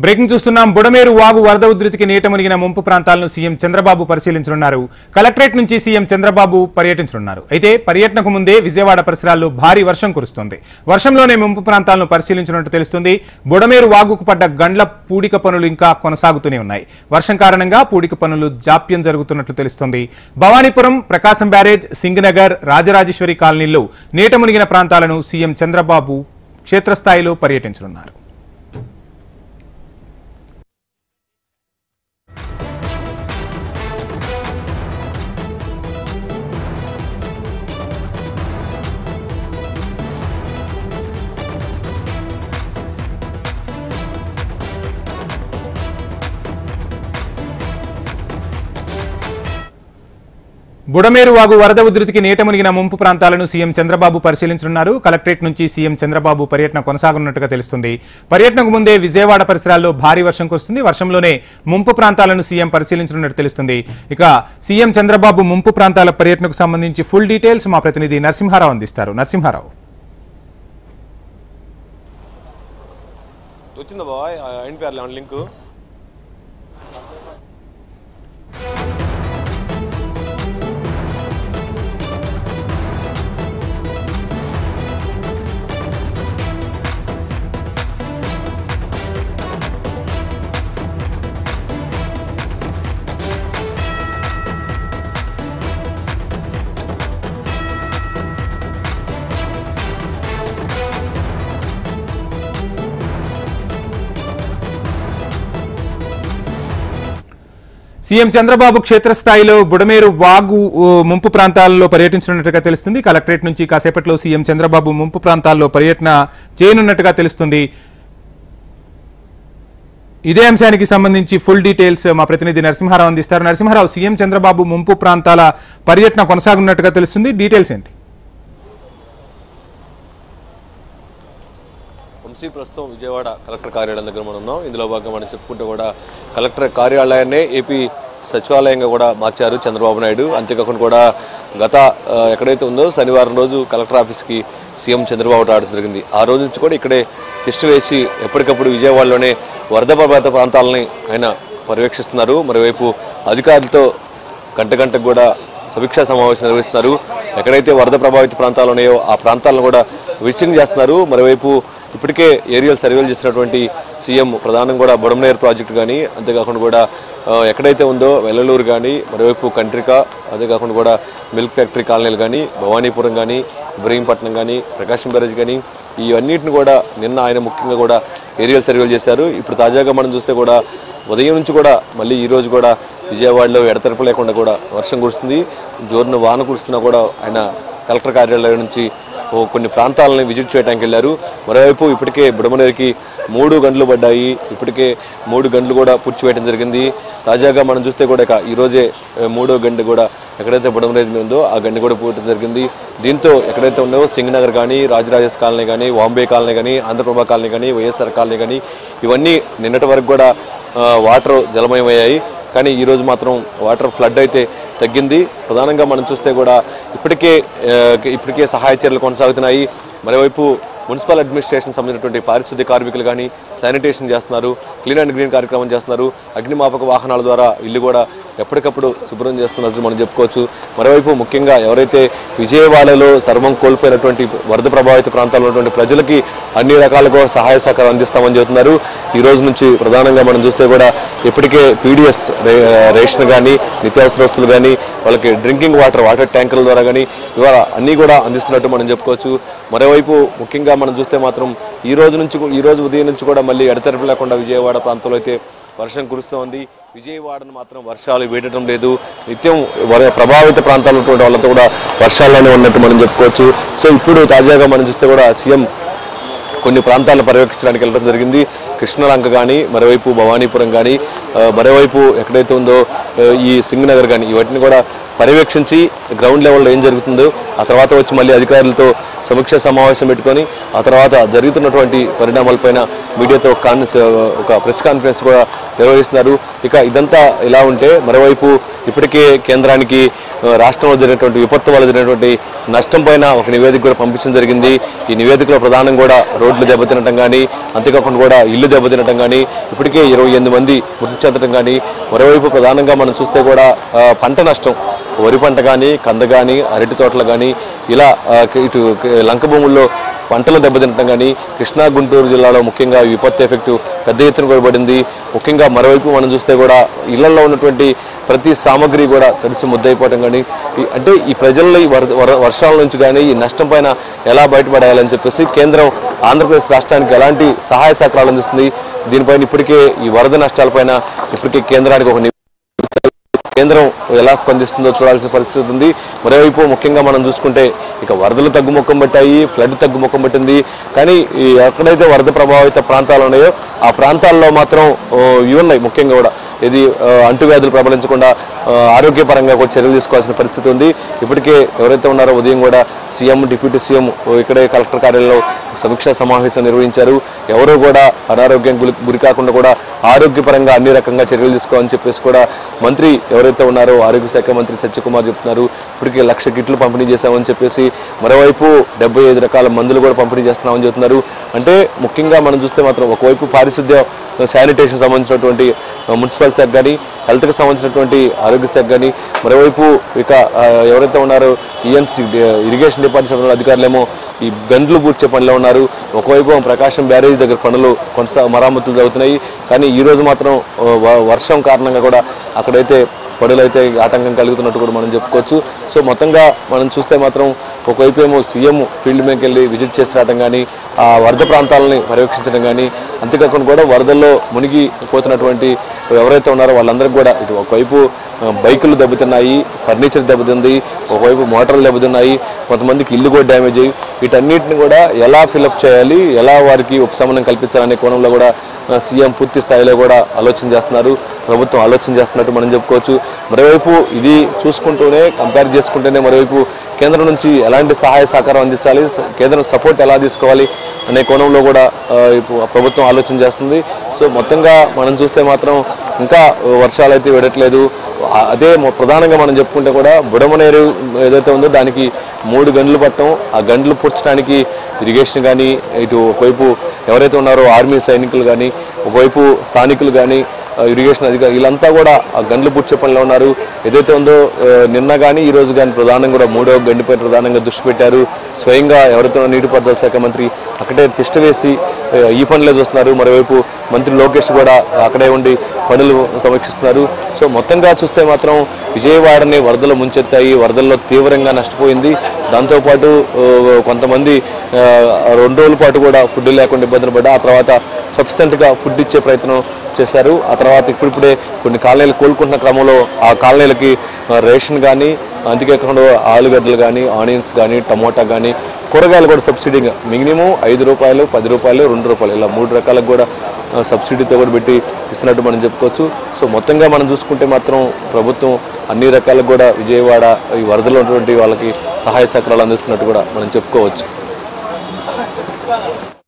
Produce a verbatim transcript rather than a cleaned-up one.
Breaking చూస్తున్నాం. బుడమేరు వాగు వరద ఉధృతికి నీట మునిగిన ముంపు ప్రాంతాలను సీఎం చంద్రబాబు పరిశీలించనున్నారు. కలెక్టరేట్ నుంచి సీఎం చంద్రబాబు పర్యటించనున్నారు. అయితే పర్యటనకు ముందే విజయవాడ పరిసరాల్లో భారీ వర్షం కురుస్తోంది. వర్షంలోనే ముంపు ప్రాంతాలను పరిశీలించినట్టు తెలుస్తుంది. బుడమేరు వాగుకు పడ్డ గండ్ల పూడిక పనులు ఇంకా కొనసాగుతూనే ఉన్నాయి. వర్షం కారణంగా పూడిక పనులు జాప్యం జరుగుతున్నట్లు తెలుస్తుంది. భవానీపురం, ప్రకాశం బ్యారేజ్, సింగనగర్, రాజరాజేశ్వరి కాలనీల్లో నీట మునిగిన ప్రాంతాలను సీఎం చంద్రబాబు క్షేత్రస్థాయిలో పర్యటించనున్నారు. బుడమేరు వాగు వరద ఉధృతికి నీట మునిగిన ముంపు ప్రాంతాలను సీఎం చంద్రబాబు పరిశీలించనున్నారు. కలెక్టరేట్ నుంచి సీఎం చంద్రబాబు పర్యటన కొనసాగనున్నట్టుగా తెలుస్తుంది. పర్యటనకు ముందే విజయవాడ పరిసరాల్లో భారీ వర్షం కురుస్తుంది. వర్షంలోనే ముంపు ప్రాంతాలను సీఎం పరిశీలించనున్నట్టు తెలుస్తుంది. ఇక సీఎం చంద్రబాబు ముంపు ప్రాంతాల పర్యటనకు సంబంధించి ఫుల్ డీటెయిల్స్ మా ప్రతినిధి నరసింహారావు అందిస్తారు. నరసింహారావు. సీఎం చంద్రబాబు క్షేత్రస్థాయిలో బుడమేరు వాగు ముంపు ప్రాంతాల్లో పర్యటించనున్నట్టుగా తెలుస్తుంది. కలెక్టరేట్ నుంచి కాసేపట్లో సీఎం చంద్రబాబు ముంపు ప్రాంతాల్లో పర్యటన చేయనున్నట్టుగా తెలుస్తుంది. ఇదే అంశానికి సంబంధించి ఫుల్ డీటెయిల్స్ మా ప్రతినిధి నరసింహారావు అందిస్తారు. నరసింహారావు, సీఎం చంద్రబాబు ముంపు ప్రాంతాల పర్యటన కొనసాగున్నట్టుగా తెలుస్తుంది. డీటెయిల్స్ ఏంటి? ప్రస్తుతం విజయవాడ కలెక్టర్ కార్యాలయం దగ్గర మనం ఉన్నాం. ఇందులో భాగంగా మనం చెప్పుకుంటూ కూడా కలెక్టర్ కార్యాలయాన్ని ఏపీ సచివాలయంగా కూడా మార్చారు చంద్రబాబు నాయుడు. అంతేకాకుండా కూడా గత ఎక్కడైతే ఉందో శనివారం రోజు కలెక్టర్ ఆఫీస్కి సీఎం చంద్రబాబు రావడం జరిగింది. ఆ రోజు నుంచి కూడా ఇక్కడే టెస్ట్ వేసి ఎప్పటికప్పుడు విజయవాడలోనే వరద ప్రభావిత ప్రాంతాలని ఆయన పర్యవేక్షిస్తున్నారు. మరోవైపు అధికారులతో గంట గంటకు కూడా సమీక్షా సమావేశం నిర్వహిస్తున్నారు. ఎక్కడైతే వరద ప్రభావిత ప్రాంతాలు ఉన్నాయో ఆ ప్రాంతాలను కూడా విజిటింగ్ చేస్తున్నారు. మరోవైపు ఇప్పటికే ఏరియల్ సర్వేలు చేసినటువంటి సీఎం ప్రధానం కూడా బుడమేరు ప్రాజెక్టు కానీ, అంతేకాకుండా కూడా ఎక్కడైతే ఉందో వెల్లలూరు కానీ, మరోవైపు కంట్రిక, అంతేకాకుండా కూడా మిల్క్ ఫ్యాక్టరీ కాలనీలు కానీ, భవానీపురం కానీ, ఇబ్రహీంపట్నం కానీ, ప్రకాశం బ్యారేజ్ కానీ, ఇవన్నిటిని కూడా నిన్న ఆయన ముఖ్యంగా కూడా ఏరియల్ సర్వేలు చేశారు. ఇప్పుడు తాజాగా మనం చూస్తే కూడా ఉదయం నుంచి కూడా మళ్ళీ ఈరోజు కూడా విజయవాడలో ఎడతెరపు లేకుండా కూడా వర్షం కురుస్తుంది. జోరున వాన కురుస్తున్నా కూడా ఆయన కలెక్టర్ కార్యాలయం నుంచి కొన్ని ప్రాంతాలను విజిట్ చేయడానికి వెళ్ళారు. మరోవైపు ఇప్పటికే బుడమనేరుకి మూడు గంటలు పడ్డాయి. ఇప్పటికే మూడు గంటలు కూడా పూడ్చివేయడం జరిగింది. తాజాగా మనం చూస్తే కూడా ఈరోజే మూడో గంట కూడా ఎక్కడైతే బుడమనేరు ఉందో ఆ గంట కూడా పూడటం జరిగింది. దీంతో ఎక్కడైతే ఉన్నాయో సింగనగర్ కానీ, రాజరాజేష్ కాలనీ కానీ, వాంబే కాలనీ కానీ, ఆంధ్రప్రభ కాలనీ కానీ, వైఎస్ఆర్ కాలనీ కానీ ఇవన్నీ నిన్నటి వరకు కూడా వాటర్ జలమయమయ్యాయి. కానీ ఈరోజు మాత్రం వాటర్ ఫ్లడ్ అయితే తగ్గింది. ప్రధానంగా మనం చూస్తే కూడా ఇప్పటికే ఇప్పటికే సహాయ చర్యలు కొనసాగుతున్నాయి. మరోవైపు మున్సిపల్ అడ్మినిస్ట్రేషన్ సంబంధించినటువంటి పారిశుద్ధ్య కార్మికులు కానీ శానిటేషన్ చేస్తున్నారు, క్లీన్ అండ్ గ్రీన్ కార్యక్రమం చేస్తున్నారు. అగ్నిమాపక వాహనాల ద్వారా ఇల్లు కూడా ఎప్పటికప్పుడు శుభ్రం చేస్తున్నట్టు మనం చెప్పుకోవచ్చు. మరోవైపు ముఖ్యంగా ఎవరైతే విజయవాడలో సర్వం కోల్పోయినటువంటి వరద ప్రభావిత ప్రాంతాల్లో ఉన్నటువంటి ప్రజలకి అన్ని రకాలుగా సహాయ సహకారం అందిస్తామని చెబుతున్నారు. ఈ రోజు నుంచి ప్రధానంగా మనం చూస్తే కూడా ఇప్పటికే పీడిఎస్ రేషన్ కానీ, నిత్యావసర వస్తువులు కానీ, వాళ్ళకి డ్రింకింగ్ వాటర్ వాటర్ ట్యాంకర్ల ద్వారా కానీ ఇవాళ అన్నీ కూడా అందిస్తున్నట్టు మనం చెప్పుకోవచ్చు. మరోవైపు ముఖ్యంగా మనం చూస్తే మాత్రం ఈ రోజు నుంచి ఈ రోజు ఉదయం నుంచి కూడా మళ్ళీ ఎడతెరపు లేకుండా విజయవాడ ప్రాంతంలో అయితే వర్షం కురుస్తోంది. విజయవాడను మాత్రం వర్షాలు వేయడం లేదు. నిత్యం ప్రభావిత ప్రాంతాల్లో ఉన్నటువంటి వాళ్ళతో కూడా వర్షాల్లోనే ఉన్నట్టు మనం చెప్పుకోవచ్చు. సో ఇప్పుడు తాజాగా మనం చూస్తే కూడా సీఎం కొన్ని ప్రాంతాలను పర్యవేక్షించడానికి వెళ్ళడం జరిగింది. కృష్ణలంక కానీ, మరోవైపు భవానీపురం కానీ, మరోవైపు ఎక్కడైతే ఉందో ఈ సింగ్ నగర్ కానీ వాటిని కూడా పర్యవేక్షించి గ్రౌండ్ లెవెల్లో ఏం జరుగుతుందో ఆ తర్వాత వచ్చి మళ్ళీ అధికారులతో సమీక్ష సమావేశం పెట్టుకొని ఆ తర్వాత జరుగుతున్నటువంటి పరిణామాలపైన మీడియాతో కాన్ ఒక ప్రెస్ కాన్ఫరెన్స్ కూడా నిర్వహిస్తున్నారు. ఇక ఇదంతా ఇలా ఉంటే మరోవైపు ఇప్పటికే కేంద్రానికి రాష్ట్రంలో జరిగినటువంటి విపత్తు వల్ల జరిగినటువంటి నష్టం పైన ఒక నివేదిక కూడా పంపించడం జరిగింది. ఈ నివేదికలో ప్రధానం కూడా రోడ్లు దెబ్బతినటం కానీ అంతేకాకుండా కూడా ఇల్లు దెబ్బతినటం కానీ ఇప్పటికే ఇరవై ఎనిమిది మంది మృతి చెందడం కానీ మరోవైపు ప్రధానంగా మనం చూస్తే కూడా పంట నష్టం వరి పంట కానీ కంద కానీ అరటి తోటలు కానీ ఇలా ఇటు లంక భూముల్లో పంటలు దెబ్బతినటం కానీ కృష్ణా గుంటూరు జిల్లాలో ముఖ్యంగా విపత్తు ఎఫెక్ట్ పెద్ద ఎత్తున కూడా పడింది. ముఖ్యంగా మరోవైపు మనం చూస్తే కూడా ఇళ్లలో ఉన్నటువంటి ప్రతి సామాగ్రి కూడా తడిసి ముద్దయిపోవటం కానీ అంటే ఈ ప్రజల్లో ఈ వర్షాల నుంచి కానీ ఈ నష్టం పైన ఎలా బయటపడాలని చెప్పేసి కేంద్రం ఆంధ్రప్రదేశ్ రాష్ట్రానికి ఎలాంటి సహాయ సహకారాలు అందిస్తుంది, దీనిపైన ఇప్పటికే ఈ వరద నష్టాలపైన ఇప్పటికే కేంద్రానికి ఒక కేంద్రం ఎలా స్పందిస్తుందో చూడాల్సిన పరిస్థితి ఉంది. మరోవైపు ముఖ్యంగా మనం చూసుకుంటే ఇక వరదలు తగ్గుముఖం పట్టాయి, ఫ్లడ్ తగ్గుముఖం పట్టింది. కానీ ఎక్కడైతే వరద ప్రభావిత ప్రాంతాలు ఉన్నాయో ఆ ప్రాంతాల్లో మాత్రం ఇవి ఉన్నాయి. ముఖ్యంగా కూడా ఇది అంటువ్యాధులు ప్రబలించకుండా ఆరోగ్యపరంగా కూడా చర్యలు తీసుకోవాల్సిన పరిస్థితి ఉంది. ఇప్పటికే ఎవరైతే ఉన్నారో ఉదయం కూడా సీఎం డిప్యూటీ సీఎం ఇక్కడే కలెక్టర్ కార్యాలయంలో సమీక్షా సమావేశం నిర్వహించారు. ఎవరూ కూడా అనారోగ్యం గురి కాకుండా కూడా ఆరోగ్యపరంగా అన్ని రకంగా చర్యలు తీసుకోవాలని చెప్పేసి కూడా మంత్రి ఎవరైతే ఉన్నారో ఆరోగ్య శాఖ మంత్రి సత్యకుమార్ చెప్తున్నారు. ఇప్పటికే లక్ష కిట్లు పంపిణీ చేశామని చెప్పేసి మరోవైపు డెబ్బై ఐదు రకాల మందులు కూడా పంపిణీ చేస్తున్నామని చెప్తున్నారు. అంటే ముఖ్యంగా మనం చూస్తే మాత్రం ఒకవైపు పారిశుద్ధ్య శానిటేషన్ సంబంధించినటువంటి మున్సిపల్ శాఖ కానీ హెల్త్కి సంబంధించినటువంటి ఆరోగ్య శాఖ కానీ మరోవైపు ఇక ఎవరైతే ఉన్నారో ఈఎన్సీ ఇరిగేషన్ డిపార్ట్మెంట్ అధికారులేమో ఈ గండ్లు పూడ్చే పనిలో ఉన్నారు. ఒకవైపు ప్రకాశం బ్యారేజ్ దగ్గర పనులు కొనసా మరమ్మతులు జరుగుతున్నాయి. కానీ ఈరోజు మాత్రం వర్షం కారణంగా కూడా అక్కడైతే పనులైతే ఆటంకం కలుగుతున్నట్టు కూడా మనం చెప్పుకోవచ్చు. సో మొత్తంగా మనం చూస్తే మాత్రం ఒకవైపు ఏమో సీఎం ఫీల్డ్ మీదకి వెళ్ళి విజిట్ చేసి రావడం కానీ ఆ వరద ప్రాంతాలని పర్యవేక్షించడం కానీ అంతేకాకుండా కూడా వరదల్లో మునిగి పోతున్నటువంటి ఎవరైతే ఉన్నారో వాళ్ళందరికీ కూడా ఇటు ఒకవైపు బైకులు దెబ్బతిన్నాయి, ఫర్నిచర్ దెబ్బతింది, ఒకవైపు మోటార్లు దెబ్బతిన్నాయి, కొంతమందికి ఇల్లు కూడా డ్యామేజ్ అయ్యి వీటన్నిటిని కూడా ఎలా ఫిలప్ చేయాలి, ఎలా వారికి ఉపశమనం కల్పించాలనే కోణంలో కూడా సీఎం పూర్తి స్థాయిలో కూడా ఆలోచన చేస్తున్నారు. ప్రభుత్వం ఆలోచన చేస్తున్నట్టు మనం చెప్పుకోవచ్చు. మరోవైపు ఇది చూసుకుంటూనే కంపేర్ చేసుకుంటూనే మరోవైపు కేంద్రం నుంచి ఎలాంటి సహాయ సహకారం అందించాలి, కేంద్రం సపోర్ట్ ఎలా తీసుకోవాలి అనే కోణంలో కూడా ప్రభుత్వం ఆలోచన చేస్తుంది. సో మొత్తంగా మనం చూస్తే మాత్రం ఇంకా వర్షాలు అయితే విడట్లేదు. అదే ప్రధానంగా మనం చెప్పుకుంటే కూడా బుడమనేరు ఏదైతే ఉందో దానికి మూడు గంటలు పట్టడం, ఆ గంటలు పూడ్చడానికి ఇరిగేషన్ కానీ ఇటు ఒకవైపు ఎవరైతే ఉన్నారో ఆర్మీ సైనికులు కానీ ఒకవైపు స్థానికులు కానీ ఇరిగేషన్ అధికారులు వీళ్ళంతా కూడా ఆ గండ్లు పూడ్చే పనిలో ఉన్నారు. ఏదైతే ఉందో నిన్న కానీ ఈ రోజు కానీ ప్రధానంగా కూడా మూడో గండిపై ప్రధానంగా దృష్టి పెట్టారు. స్వయంగా ఎవరితో నీటిపారుదల శాఖ మంత్రి అక్కడే తిష్ట వేసి ఈ పనులే చూస్తున్నారు. మరోవైపు మంత్రి లోకేష్ కూడా అక్కడే ఉండి పనులు సమీక్షిస్తున్నారు. సో మొత్తంగా చూస్తే మాత్రం విజయవాడని వరదలు ముంచెత్తాయి, వరదల్లో తీవ్రంగా నష్టపోయింది. దాంతోపాటు కొంతమంది రెండు రోజుల పాటు కూడా ఫుడ్ లేకుండా ఇబ్బందులు పడ్డా ఆ తర్వాత సఫిషియెంట్గా ఫుడ్ ఇచ్చే ప్రయత్నం చేశారు. ఆ తర్వాత ఇప్పుడిప్పుడే కొన్ని కాలనీలు కోలుకుంటున్న క్రమంలో ఆ కాలనీలకి రేషన్ కానీ అంతేకాకుండా ఆలుగడ్డలు కానీ ఆనియన్స్ కానీ టమోటా కానీ కూరగాయలు కూడా సబ్సిడీగా మినిమం ఐదు రూపాయలు పది రూపాయలు రెండు రూపాయలు ఇలా మూడు రకాలకు కూడా సబ్సిడీతో కూడా పెట్టి ఇస్తున్నట్టు మనం చెప్పుకోవచ్చు. సో మొత్తంగా మనం చూసుకుంటే మాత్రం ప్రభుత్వం అన్ని రకాలకు కూడా విజయవాడ ఈ వరదలో ఉన్నటువంటి వాళ్ళకి సహాయ సహకారాలు అందిస్తున్నట్టు కూడా మనం చెప్పుకోవచ్చు.